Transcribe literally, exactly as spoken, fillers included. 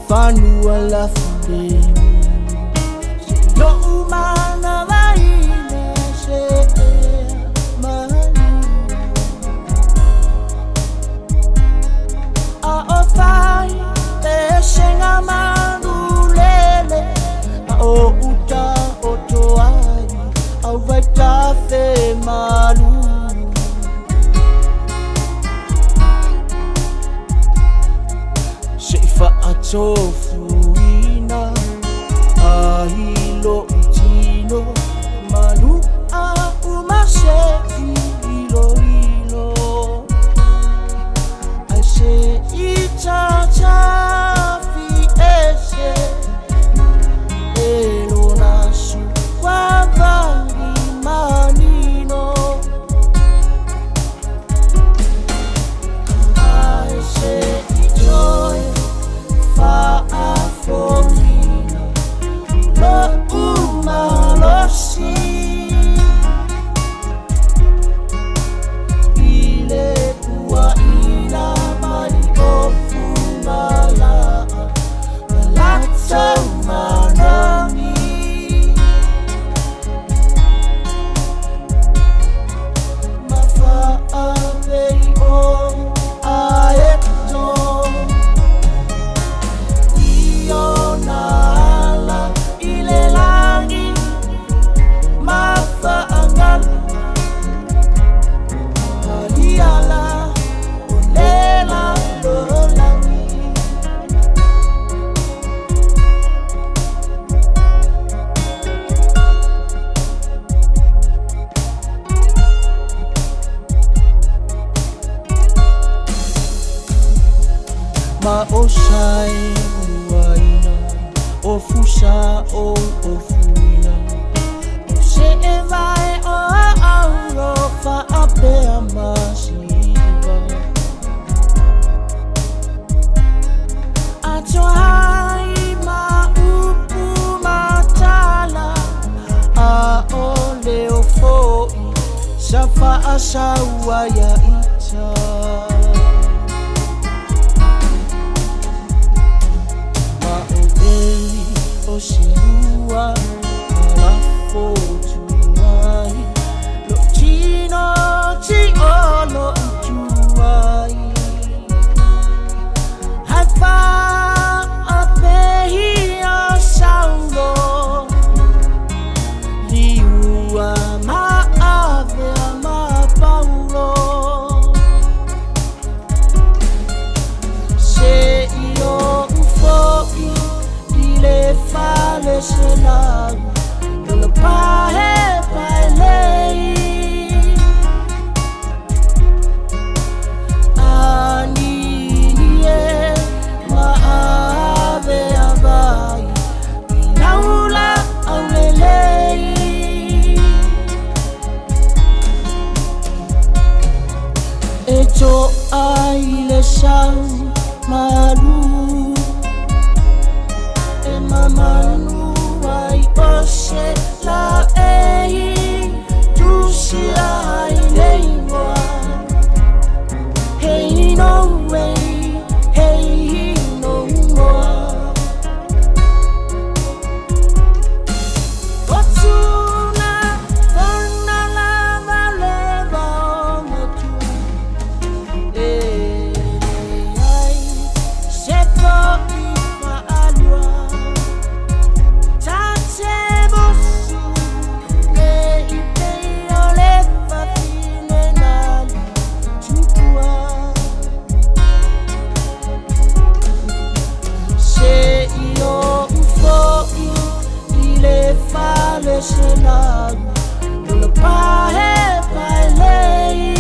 fanua la fule yo umana vaine se mani a ofai e senga manulele a o uta o toai au vai tafe malu Tofuina ahilo itino manu a umase ilo ilo ase itacha fi ese Lona su wavari manino ase joy Afrofina, lo uma lo si, ile tua ina mani ofumala, lata manami, mafa avei o aeto. Ma osai uaina, o fusa o o fuina. O se e vai o auro fa apea masiva. Ato hai ma upu matala, a o leo foi, safa asa uaya ita. Osinua la fotuai lo tino ti ono tuai hafa apehi asaulo liua ma ave ma paulo se io ufoi le Faleselau Lona Paepae-Lei Anini ma ave avai Naula aulelei E to ai le sau malu Manu ai ose la ei tu si ai nei moi hey no way hey no more Otsuna fonna la valeva o tu eh ai se poi fa alua Faleselau Lona Paepae-Lei